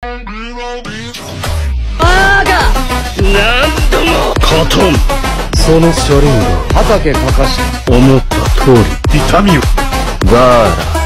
バーガー何度もカトン、その車輪が畑かかし思った通り痛みを。バーラ